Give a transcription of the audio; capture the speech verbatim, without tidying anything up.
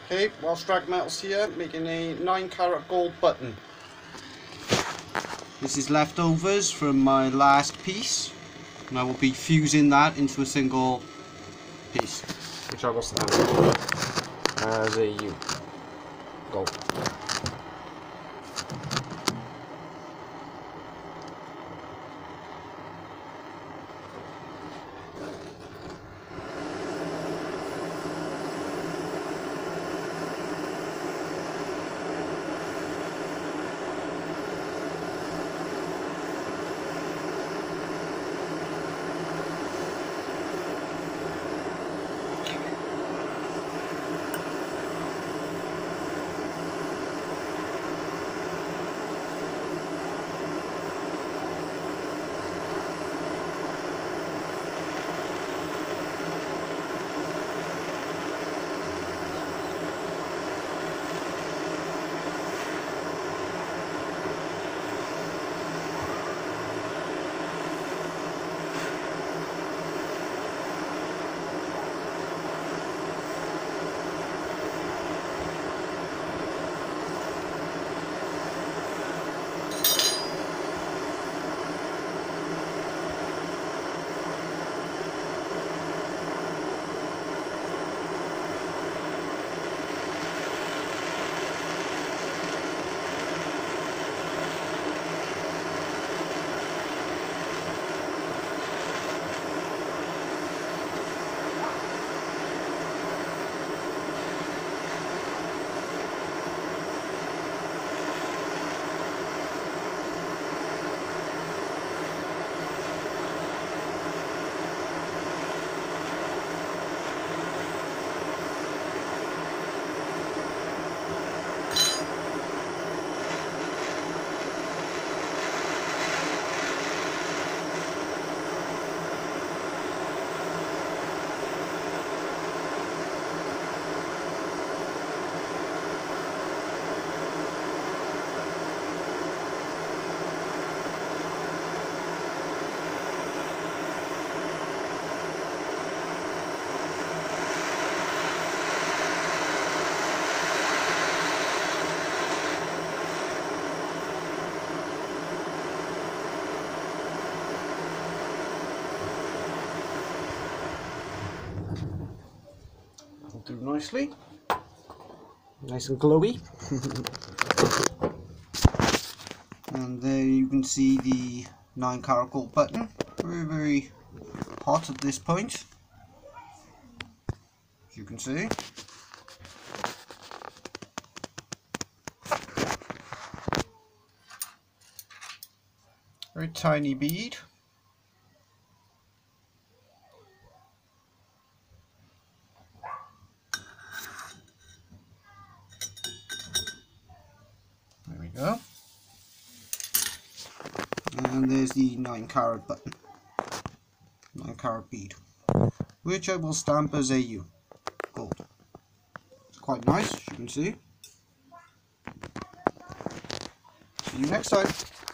Okay, Welsh drag metals here, making a nine carat gold button. This is leftovers from my last piece, and I will be fusing that into a single piece, which I will stamp as a U. Gold. Do nicely, nice and glowy. And there you can see the nine carat gold button, very very hot at this point, as you can see. Very tiny bead. There we go. And there's the nine carat button, nine carat bead, which I will stamp as A U, gold. It's quite nice, as you can see. See you next time.